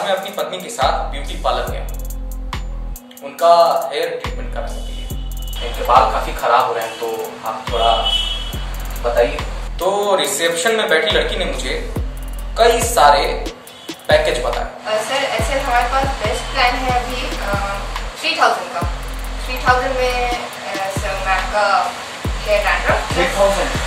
मैं अपनी पत्नी के साथ ब्यूटी पार्लर गया उनका हेयर ट्रीटमेंट कराने के लिए। इनके बाल काफी खराब हो रहे हैं, तो आप थोड़ा बताइए। तो रिसेप्शन में बैठी लड़की ने मुझे कई सारे पैकेज बताए। सर ऐसे हमारे पास बेस्ट प्लान है अभी 3000 का। 3000 में सर मैं आपका हेयर डैंड्रफ 3000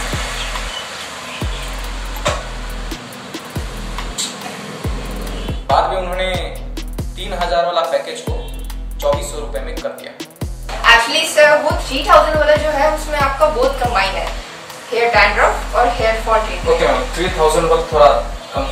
बाद में उन्होंने 3000 वाला पैकेज को 2400 रुपए में कर दिया। एक्चुअली सर वो 3000 वाला जो है उसमें आपका बहुत कंबाइन है, हेयर डैंड्रफ और hair fall treatment. Okay ma'am, 3000 वाला थोड़ा कम।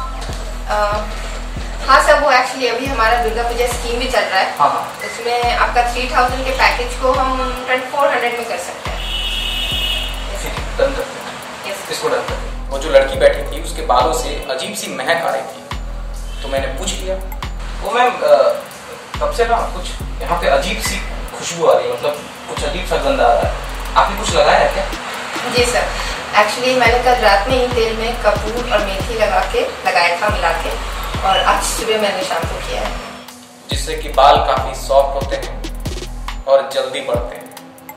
हाँ सर, वो एक्चुअली अभी हमारा दुर्गा पूजा स्कीम भी चल रहा है। हाँ हाँ, उसमें आपका 3000 के पैकेज को हम 2400 में कर सकते हैं। डन करते हैं, इसको डन करते हैं। वो जो लड़की बैठी थी उसके बालों से अजीब सी महक आ रही थी, तो मैंने पूछ लिया, वो मैम कब से ना कुछ यहाँ पे अजीब सी खुशबू आ रही है, मतलब कुछ अजीब सा गंध आ रहा है, आपने कुछ लगाया है क्या? जी सर, एक्चुअली मैंने कल रात में ही तेल में कपूर और मेथी लगाया था मिला के, और आज सुबह मैंने शैम्पू किया है, जिससे कि बाल काफी सॉफ्ट होते हैं और जल्दी बढ़ते हैं।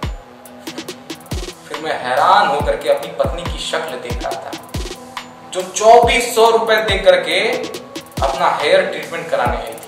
फिर मैं हैरान होकर के अपनी पत्नी की शक्ल देख रहा था, जो 2400 रुपए दे करके अपना हेयर ट्रीटमेंट कराने आई।